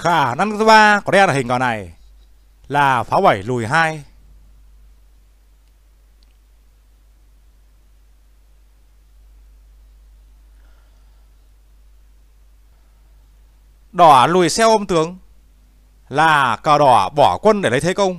Khả năng thứ ba có đen ở hình cờ này là pháo 7 lùi 2. Đỏ lùi xe ôm tướng là cờ đỏ bỏ quân để lấy thế công.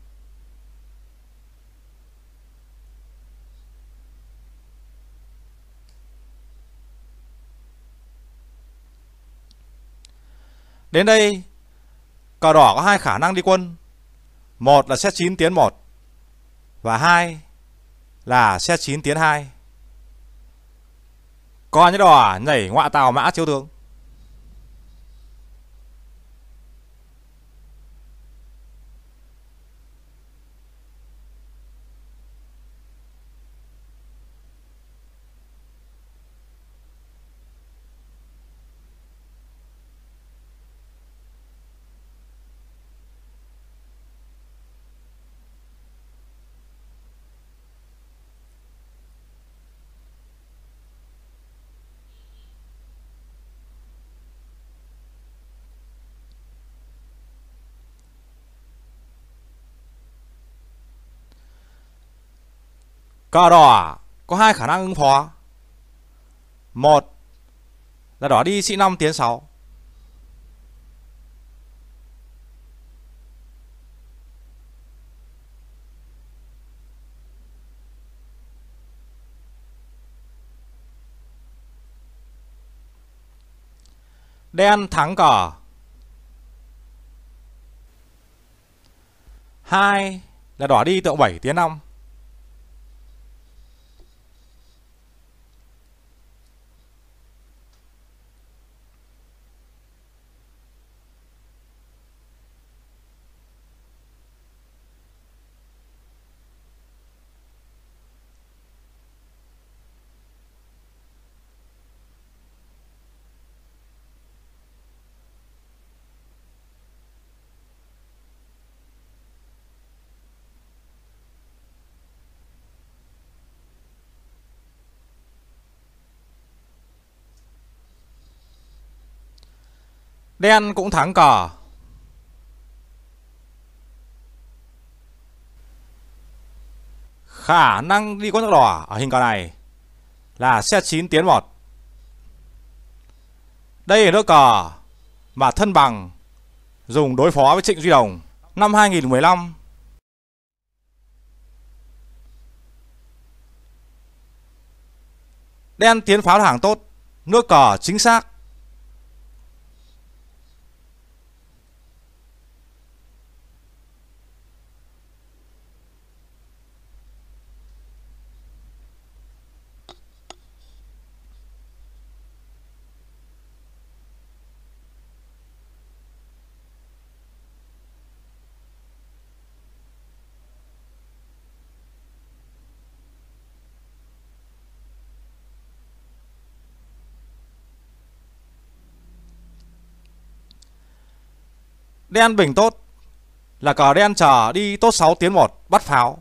Đến đây cờ đỏ có hai khả năng đi quân. Một là set 9 tiến 1 và hai là set 9 tiến 2. Còn như đỏ nhảy ngoại tàu mã chiếu tướng. Cờ đỏ có hai khả năng ứng phó. Một là đỏ đi sĩ 5 tiến 6. Đen thắng cờ. Hai là đỏ đi tượng 7 tiến 5. Đen cũng thắng cờ. Khả năng đi con nước đỏ ở hình cờ này là set 9 tiến 1. Đây là nước cờ mà Thân Bằng dùng đối phó với Trịnh Duy Đồng năm 2015. Đen tiến pháo hàng tốt, nước cờ chính xác. Đen bình tốt là cờ đen chờ đi tốt 6 tiến 1 bắt pháo.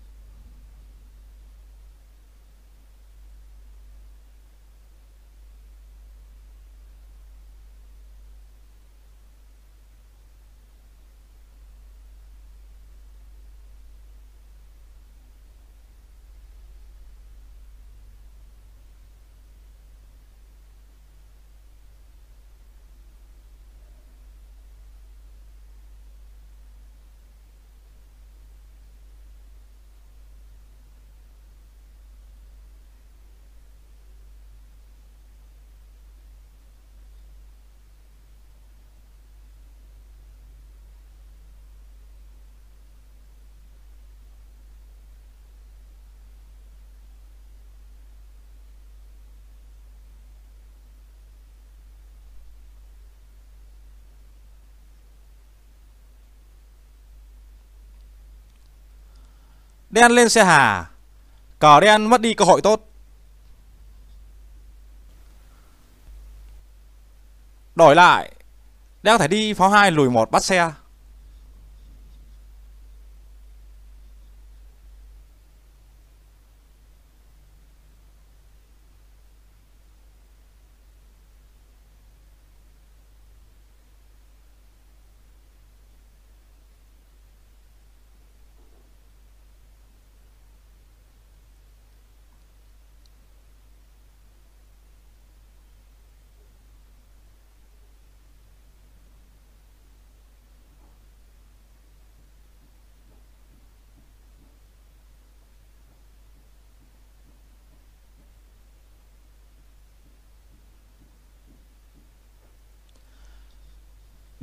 Đen lên xe hà, cờ đen mất đi cơ hội tốt. Đổi lại, đen có thể đi pháo 2 lùi 1 bắt xe.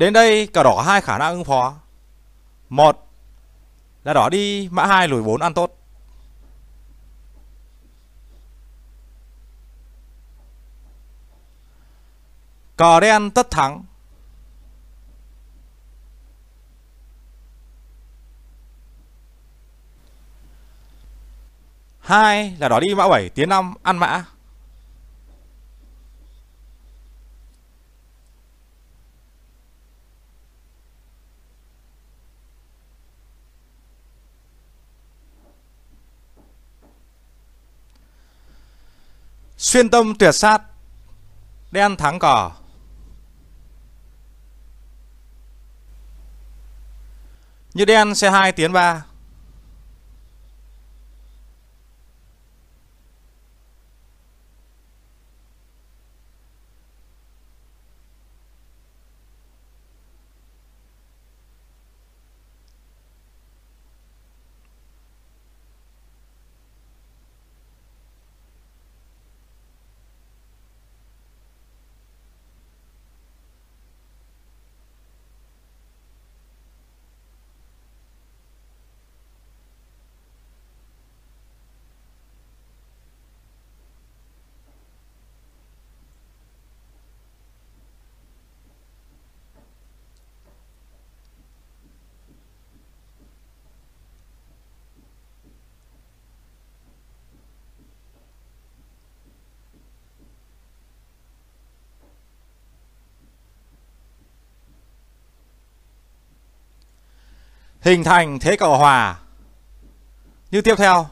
Đến đây cờ đỏ có hai khả năng ứng phó. Một là đỏ đi mã 2 lùi 4 ăn tốt. Cờ đen tất thắng. Hai là đỏ đi mã 7 tiến 5 ăn mã. Xuyên tâm tuyệt sát. Đen thắng cờ. Như đen C2 tiến 3. Hình thành thế cờ hòa. Như tiếp theo.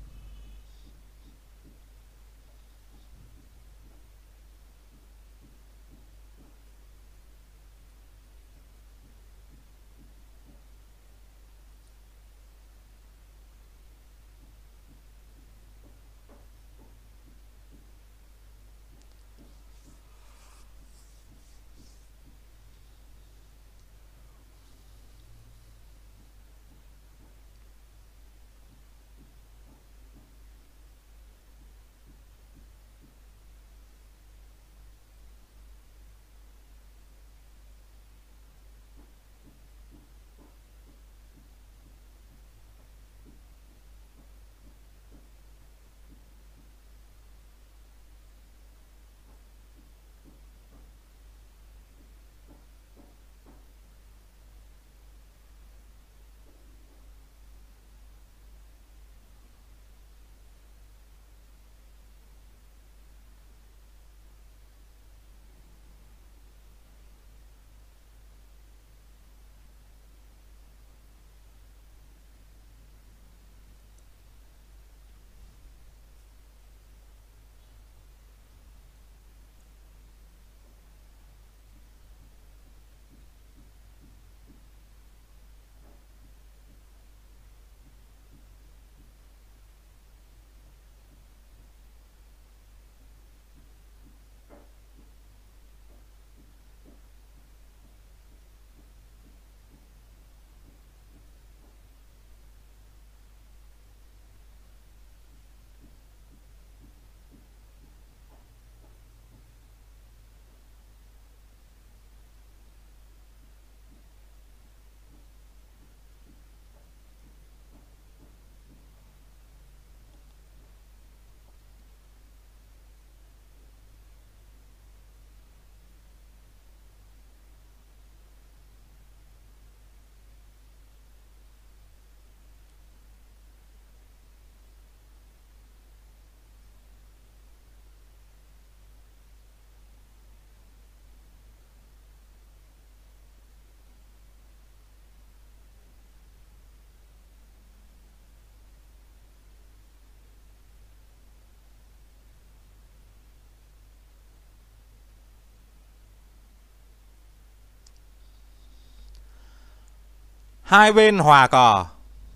Hai bên hòa cờ.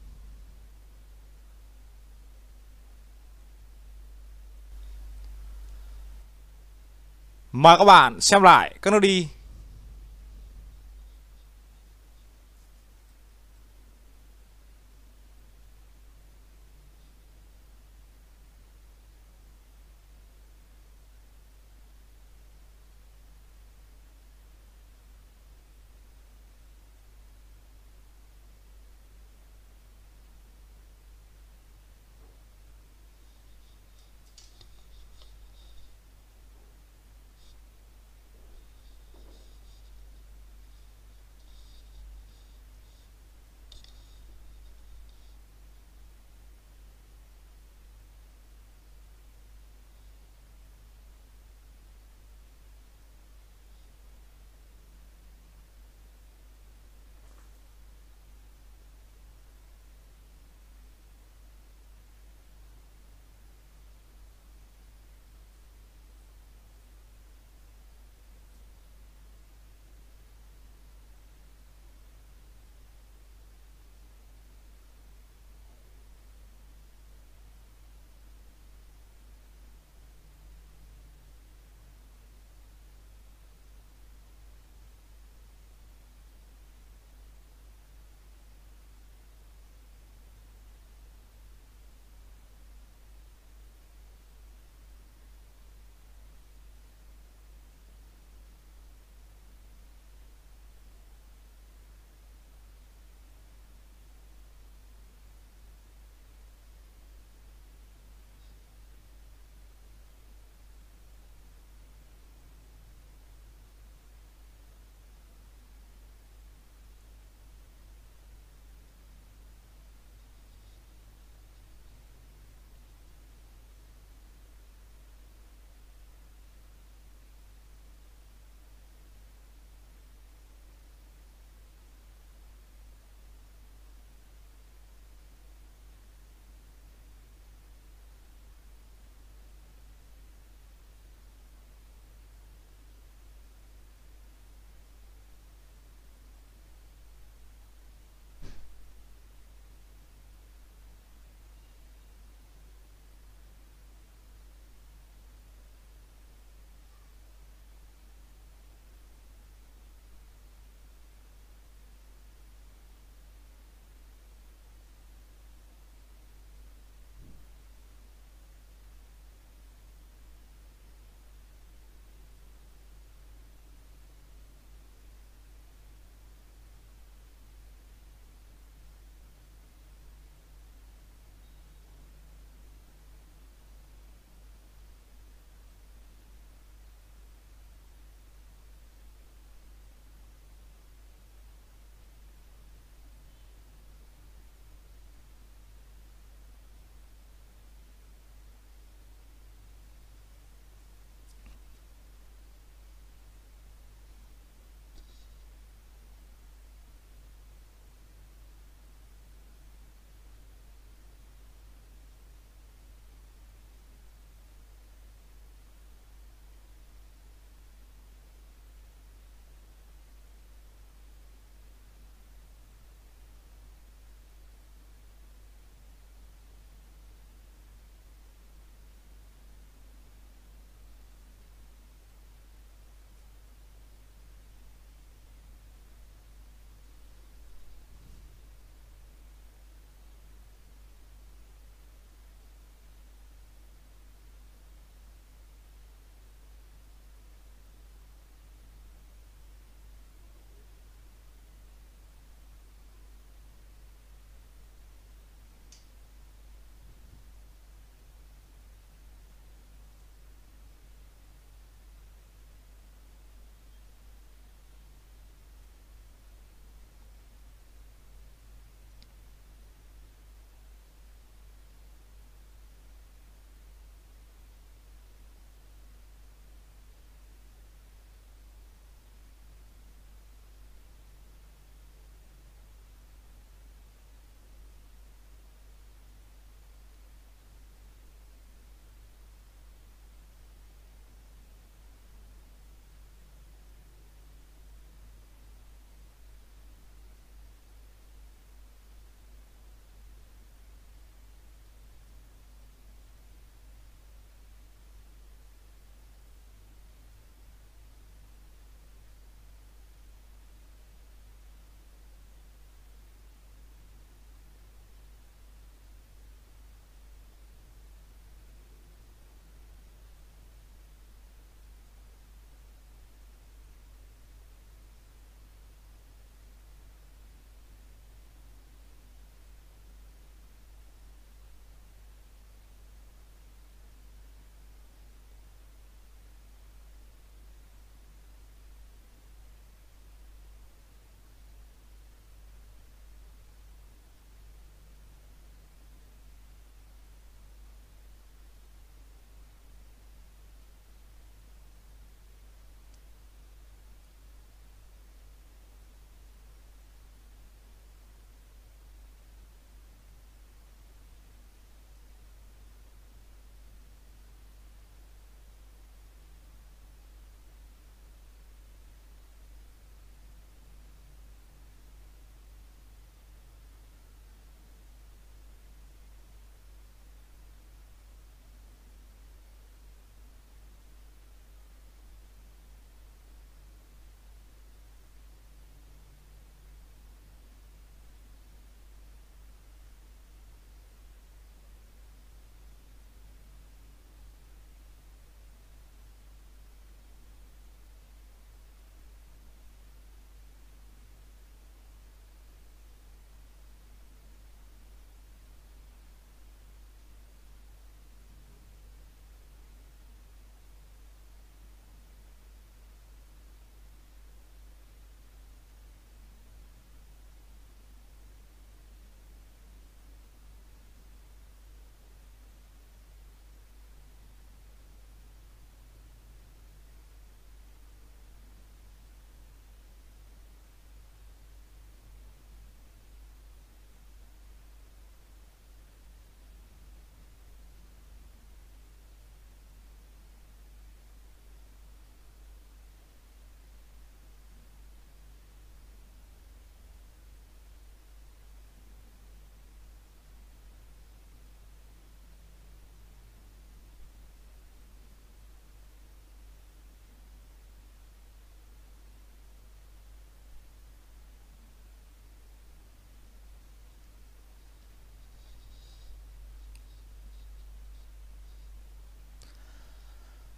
Mời các bạn xem lại các nước đi.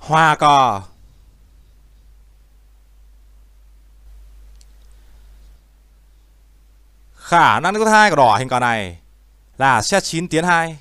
Hòa cờ. Khả năng thứ hai của đỏ hình cờ này là set 9 tiến 2.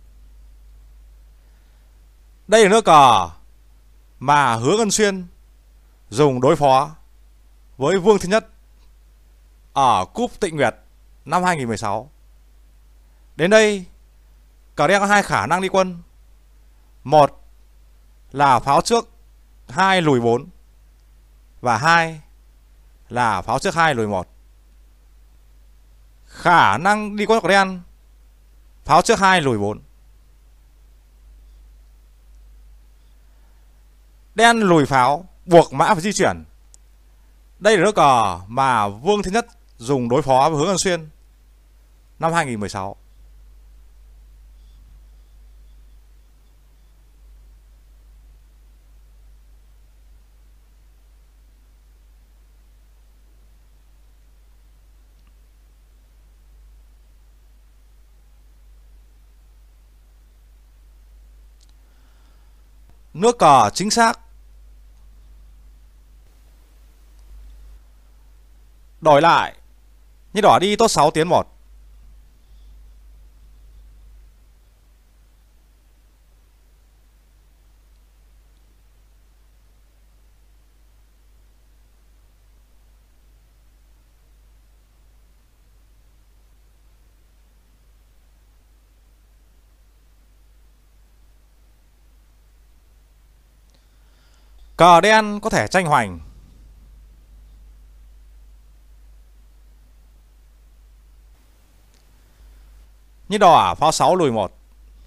Đây là nước cờ mà Hứa Ngân Xuyên dùng đối phó với Vương Thứ Nhất ở Cúp Tịnh Nguyệt năm 2016. Đến đây, cờ đen có hai khả năng đi quân. Một là pháo trước 2 lùi 4 và hai là pháo trước 2 lùi 1. Khả năng đi quân của đen pháo trước 2 lùi 4. Đen lùi pháo buộc mã phải di chuyển. Đây là nước cờ mà Vương Thứ Nhất dùng đối phó với Hứa Ngân Xuyên năm 2016. Nước cờ chính xác. Đổi lại, như đỏ đi tốt 6 tiến 1. Cờ đen có thể tranh hoành. Như đỏ pháo 6 lùi 1.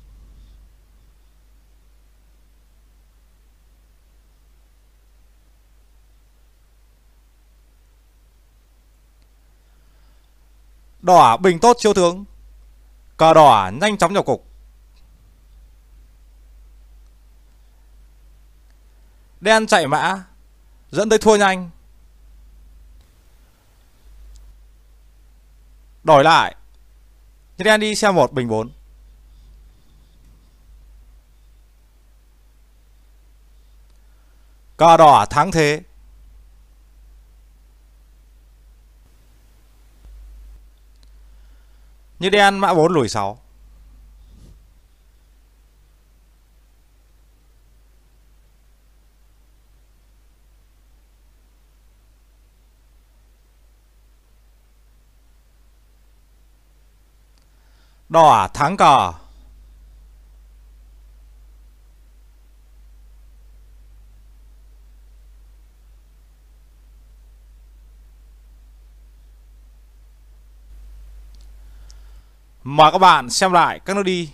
Đỏ bình tốt chiêu tướng. Cờ đỏ nhanh chóng nhập cục. Đen chạy mã dẫn tới thua nhanh. Đổi lại, như đen đi xe 1 bình 4. Cờ đỏ thắng thế. Như đen mã 4 lùi 6. Đỏ thắng cờ. Mời các bạn xem lại các nước đi.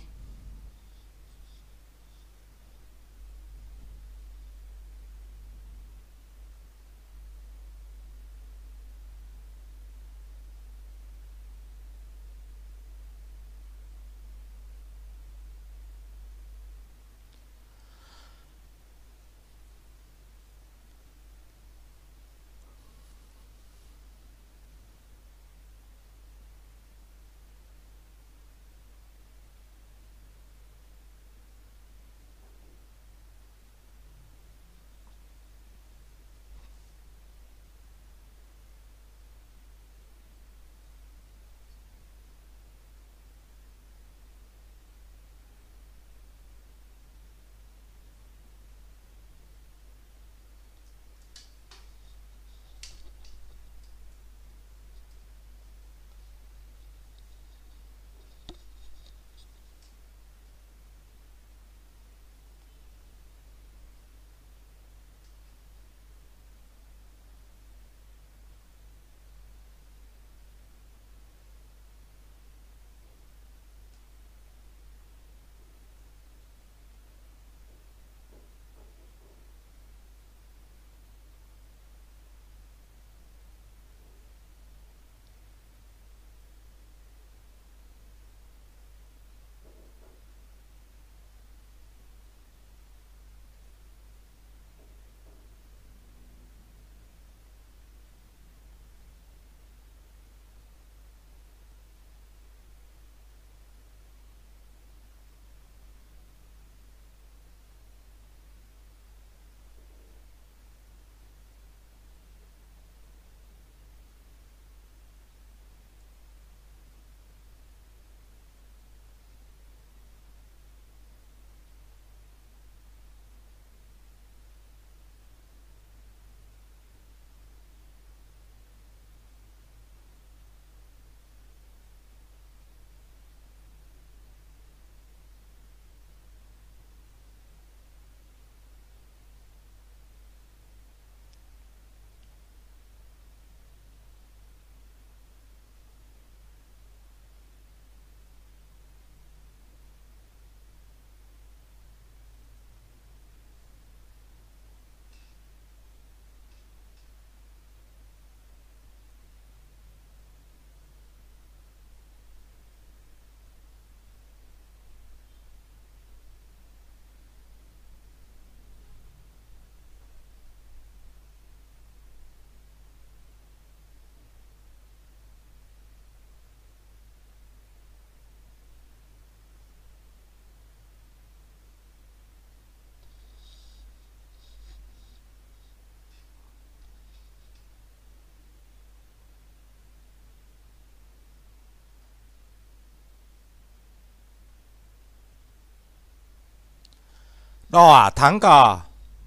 Đỏ thắng cờ.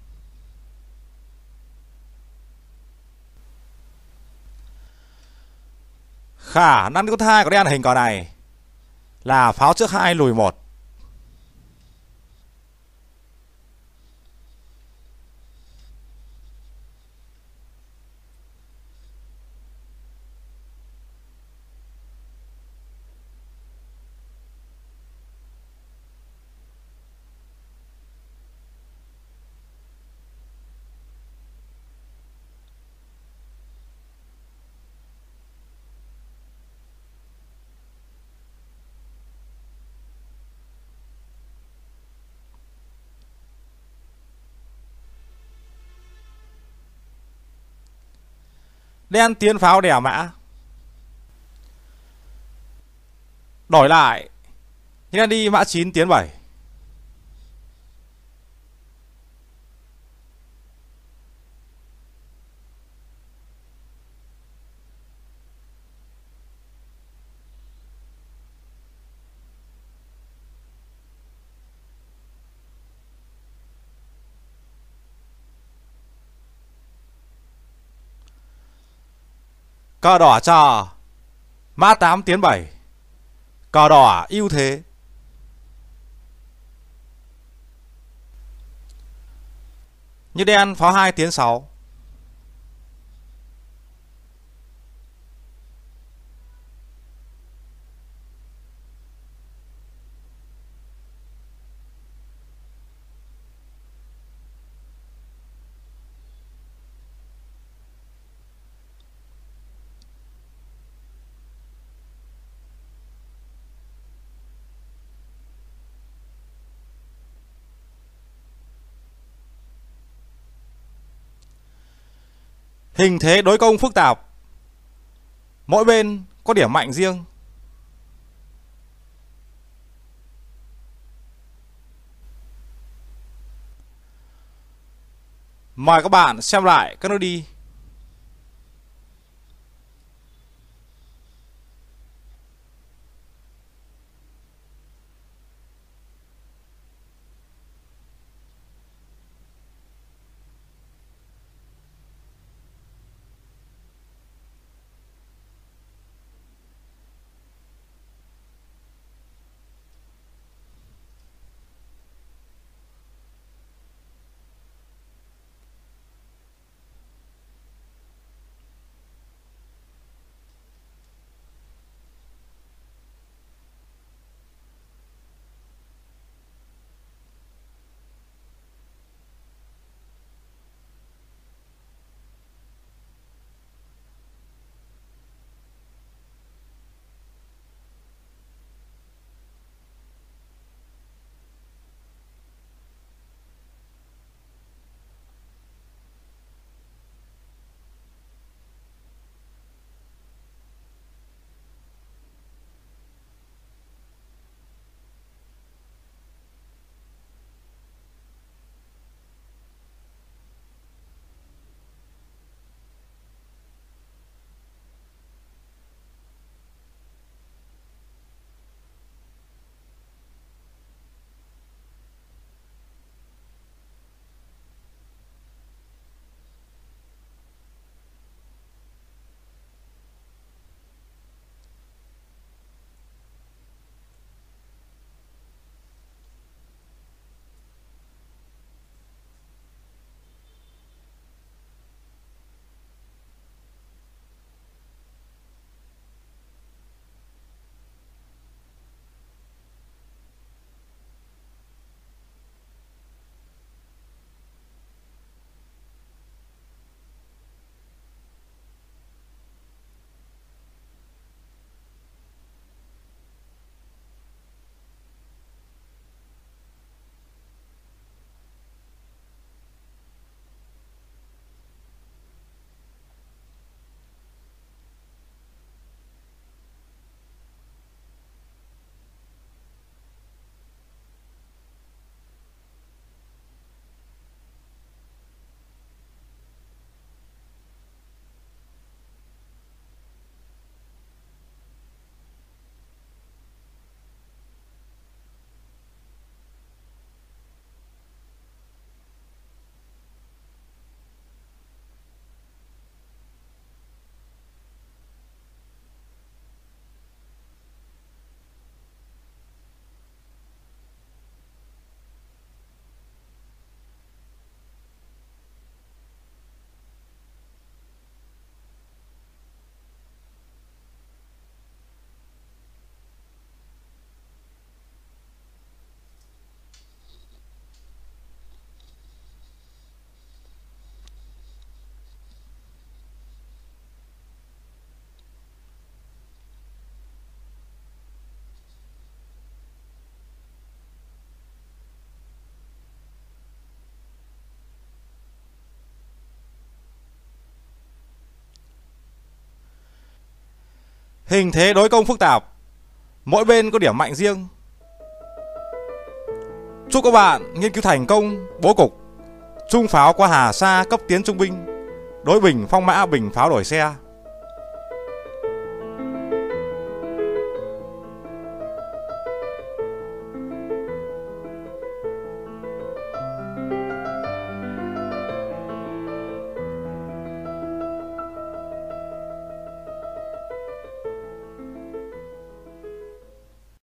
Khả năng thứ hai của đen hình cờ này là pháo trước 2 lùi 1. Đen tiến pháo đè mã. Đổi lại, đen đi mã 9 tiến 7. Cờ đỏ chờ. Mã 8 tiến 7. Cờ đỏ ưu thế. Như đen pháo 2 tiến 6. Hình thế đối công phức tạp. Mỗi bên có điểm mạnh riêng. Mời các bạn xem lại các nước đi. Hình thế đối công phức tạp, mỗi bên có điểm mạnh riêng. Chúc các bạn nghiên cứu thành công bố cục trung pháo qua Hà Sa cấp tiến trung binh, đối bình phong mã bình pháo đổi xe.